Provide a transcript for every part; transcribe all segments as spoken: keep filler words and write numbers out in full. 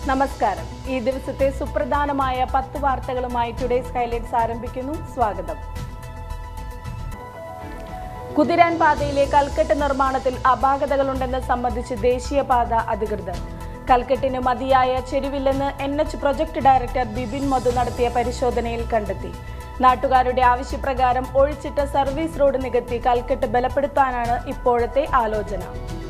നമസ്കാരം. ഈ ദിവസത്തെ സുപ്രധാനമായ പത്ത് വാർത്തകളുമായി ടുഡേസ് ഹൈലൈറ്റ്സ് ആരംഭിക്കുന്നു. സ്വാഗതം. കുതിരാൻ പാതയിലെ കൽക്കെട്ട് നിർമ്മാണത്തിൽ അപാകതകളുണ്ടെന്ന് സംബന്ധിച്ച് ദേശീയപാത അധികൃതർ. കൽക്കെട്ടിന് മതിയായ ചെരിവില്ലെന്ന് N H project director Bibin Madhu നടത്തിയ പരിശോധനയിൽ കണ്ടെത്തി. നാട്ടുകാരുടെ ആവശ്യപ്രകാരം ഒഴിച്ചിട്ട സർവീസ് റോഡ് നികത്തി കൽക്കെട്ട് ബലപ്പെടുത്താനാണ് ഇപ്പോഴത്തെ ആലോചന.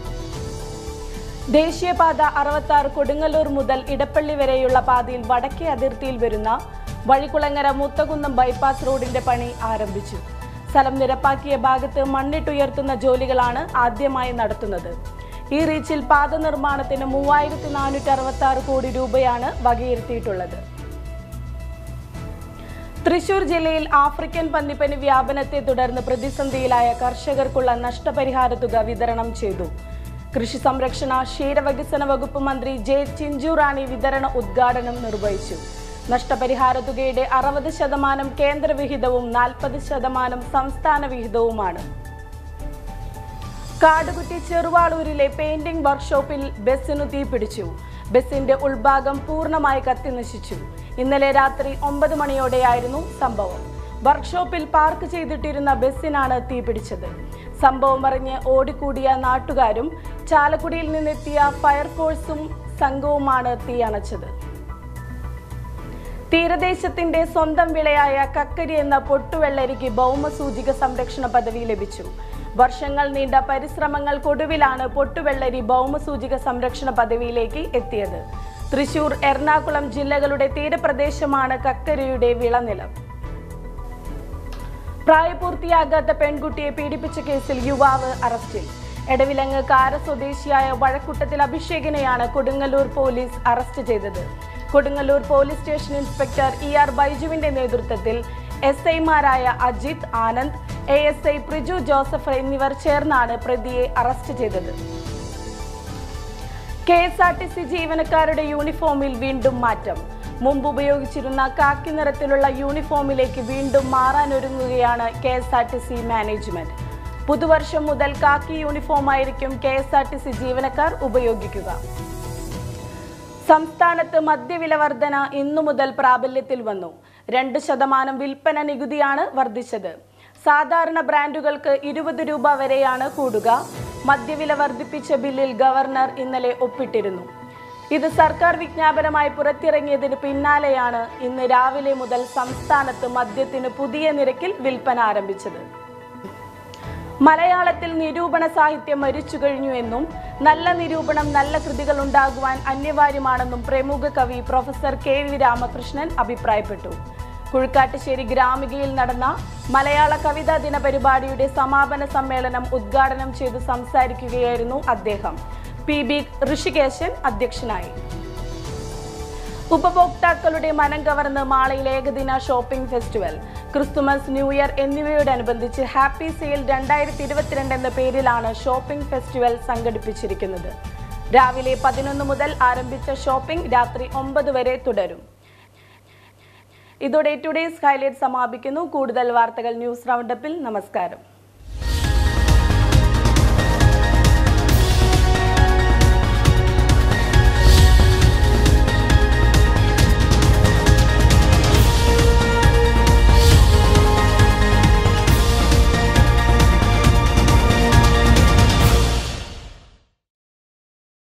ദേശീയപാത അറുപത്തി ആറ് കൊടുങ്ങല്ലൂർ മുതൽ ഇടപ്പള്ളി വരെയുള്ള പാതയിൽ വടക്കേ അതിർത്തിയിൽ വരുന്ന വഴിക്കുളങ്ങര മുത്തകുന്നം ബൈപ്പാസ് റോഡിന്റെ പണി ആരംഭിച്ചു. സ്ഥലം നിരപ്പാക്കിയ ഭാഗത്ത് മണ്ണിട്ടുയർത്തുന്ന ജോലികളാണ് ആദ്യമായി നടത്തുന്നത്. ഈ റീച്ചിൽ പാത നിർമ്മാണത്തിന് മൂവായിരത്തി നാനൂറ്റി അറുപത്തി ആറ് കോടി രൂപയാണ് വകയിരുത്തിയിട്ടുള്ളത്. തൃശൂർ ജില്ലയിൽ ആഫ്രിക്കൻ പന്നിപ്പനി വ്യാപനത്തെ തുടർന്ന് പ്രതിസന്ധിയിലായ കർഷകർക്കുള്ള നഷ്ടപരിഹാര തുക വിതരണം ചെയ്തു. കൃഷി സംരക്ഷണ ക്ഷീരവികസന വകുപ്പ് മന്ത്രി ജെ ചിഞ്ചു റാണി വിതരണ ഉദ്ഘാടനം നിർവഹിച്ചു. നഷ്ടപരിഹാര തുകയുടെ അറുപത് ശതമാനം കേന്ദ്ര വിഹിതവും നാൽപ്പത് ശതമാനം സംസ്ഥാന വിഹിതവുമാണ്. കാടുകുറ്റി ചെറുവാളൂരിലെ പെയിന്റിംഗ് വർക്ക്ഷോപ്പിൽ ബസ്സിനു തീപിടിച്ചു. ബസിന്റെ ഉൾഭാഗം പൂർണ്ണമായി കത്തിനശിച്ചു. ഇന്നലെ രാത്രി ഒമ്പത് മണിയോടെയായിരുന്നു സംഭവം. വർക്ക്ഷോപ്പിൽ പാർക്ക് ചെയ്തിട്ടിരുന്ന ബസ്സിനാണ് തീപിടിച്ചത്. സംഭവം അറിഞ്ഞ് ഓടിക്കൂടിയ നാട്ടുകാരും ചാലക്കുടിയിൽ നിന്നെത്തിയ ഫയർഫോഴ്സും സംഘവുമാണ് തീയണച്ചത്. തീരദേശത്തിന്റെ സ്വന്തം വിളയായ കക്കരി എന്ന പൊട്ടുവെള്ളരിക്ക് ഭൗമസൂചിക സംരക്ഷണ പദവി ലഭിച്ചു. വർഷങ്ങൾ നീണ്ട പരിശ്രമങ്ങൾക്കൊടുവിലാണ് പൊട്ടുവെള്ളരി ഭൗമസൂചിക സംരക്ഷണ പദവിയിലേക്ക് എത്തിയത്. തൃശൂർ, എറണാകുളം ജില്ലകളുടെ തീരപ്രദേശമാണ് കക്കരിയുടെ വിളനിലം. പ്രായപൂർത്തിയാകാത്ത പെൺകുട്ടിയെ പീഡിപ്പിച്ച കേസിൽ യുവാവ് അറസ്റ്റിൽ. എടവിലങ്ങ് കാര സ്വദേശിയായ വഴക്കുട്ടത്തിൽ അഭിഷേകിനെയാണ് കൊടുങ്ങല്ലൂർ പോലീസ് അറസ്റ്റ് ചെയ്തത്. Kodungallur police station inspector E R ബൈജുവിന്റെ നേതൃത്വത്തിൽ എസ് ഐമാരായ Ajith, Anand, A S I Priju Joseph എന്നിവർ ചേർന്നാണ് പ്രതിയെ അറസ്റ്റ് ചെയ്തത്. K S R T C ജീവനക്കാരുടെ യൂണിഫോമിൽ വീണ്ടും മാറ്റം. മുമ്പ് ഉപയോഗിച്ചിരുന്ന കാക്കി നിറത്തിലുള്ള യൂണിഫോമിലേക്ക് വീണ്ടും മാറാനൊരുങ്ങുകയാണ് K S R T C management. പുതുവർഷം മുതൽ കാക്കി യൂണിഫോമായിരിക്കും K S R T C ജീവനക്കാർ ഉപയോഗിക്കുക. സംസ്ഥാനത്ത് മദ്യവില വർധന ഇന്നു മുതൽ പ്രാബല്യത്തിൽ വന്നു. രണ്ട് ശതമാനം വിൽപ്പന നികുതിയാണ് വർദ്ധിച്ചത്. സാധാരണ ബ്രാൻഡുകൾക്ക് ഇരുപത് രൂപ വരെയാണ് കൂടുക. മദ്യവില വർദ്ധിപ്പിച്ച ബില്ലിൽ ഗവർണർ ഇന്നലെ ഒപ്പിട്ടിരുന്നു. ഇത് സർക്കാർ വിജ്ഞാപനമായി പുറത്തിറങ്ങിയതിന് പിന്നാലെയാണ് ഇന്ന് രാവിലെ മുതൽ സംസ്ഥാനത്ത് മദ്യത്തിന് പുതിയ നിരക്കിൽ വിൽപ്പന ആരംഭിച്ചത്. മലയാളത്തിൽ നിരൂപണ സാഹിത്യം മരിച്ചു കഴിഞ്ഞുവെന്നും നല്ല നിരൂപണം, നല്ല കൃതികൾ ഉണ്ടാകുവാൻ അനിവാര്യമാണെന്നും പ്രമുഖ കവി പ്രൊഫസർ കെ വി രാമകൃഷ്ണൻ അഭിപ്രായപ്പെട്ടു. കുഴിക്കാട്ടുശ്ശേരി ഗ്രാമികയിൽ നടന്ന മലയാള കവിതാ ദിന പരിപാടിയുടെ സമാപന സമ്മേളനം ഉദ്ഘാടനം ചെയ്ത് സംസാരിക്കുകയായിരുന്നു അദ്ദേഹം. പി ബി ഋഷികേശൻ അധ്യക്ഷനായി. ഉപഭോക്താക്കളുടെ മനം കവർന്ന് മാളയിൽ ഏകദിന shopping festival. Christmas, new year എന്നിവയോടനുബന്ധിച്ച് ഹാപ്പി സെയിൽ രണ്ടായിരത്തി ഇരുപത്തിരണ്ട് എന്ന പേരിലാണ് ഷോപ്പിംഗ് ഫെസ്റ്റിവൽ സംഘടിപ്പിച്ചിരിക്കുന്നത്. രാവിലെ പതിനൊന്ന് മുതൽ ആരംഭിച്ച ഷോപ്പിംഗ് രാത്രി ഒമ്പത് വരെ തുടരും. ഇതോടെ ടുഡേസ് ഹൈലൈറ്റ് സമാപിക്കുന്നു. കൂടുതൽ വാർത്തകൾ ന്യൂസ് റൗണ്ടപ്പിൽ. നമസ്കാരം.